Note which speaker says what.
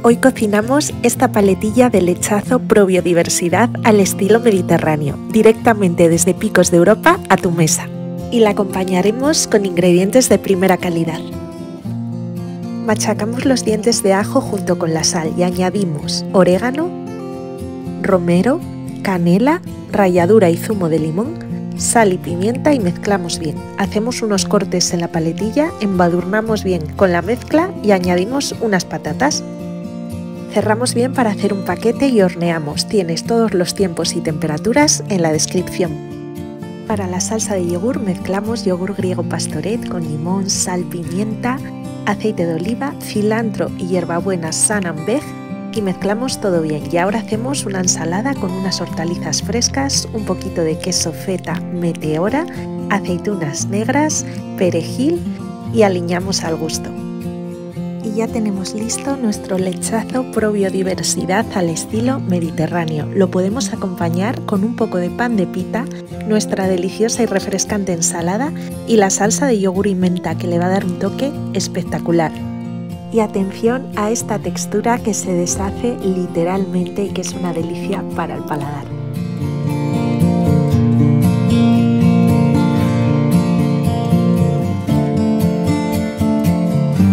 Speaker 1: Hoy cocinamos esta paletilla de lechazo pro biodiversidad al estilo mediterráneo, directamente desde Picos de Europa a tu mesa. Y la acompañaremos con ingredientes de primera calidad. Machacamos los dientes de ajo junto con la sal y añadimos orégano, romero, canela, ralladura y zumo de limón, sal y pimienta y mezclamos bien. Hacemos unos cortes en la paletilla, embadurnamos bien con la mezcla y añadimos unas patatas. Cerramos bien para hacer un paquete y horneamos. Tienes todos los tiempos y temperaturas en la descripción. Para la salsa de yogur mezclamos yogur griego Pastoret con limón, sal, pimienta, aceite de oliva, cilantro y hierbabuena San-Ambej y mezclamos todo bien. Y ahora hacemos una ensalada con unas hortalizas frescas, un poquito de queso feta Meteora, aceitunas negras, perejil y aliñamos al gusto. Y ya tenemos listo nuestro lechazo pro biodiversidad al estilo mediterráneo. Lo podemos acompañar con un poco de pan de pita, nuestra deliciosa y refrescante ensalada y la salsa de yogur y menta que le va a dar un toque espectacular. Y atención a esta textura que se deshace literalmente y que es una delicia para el paladar.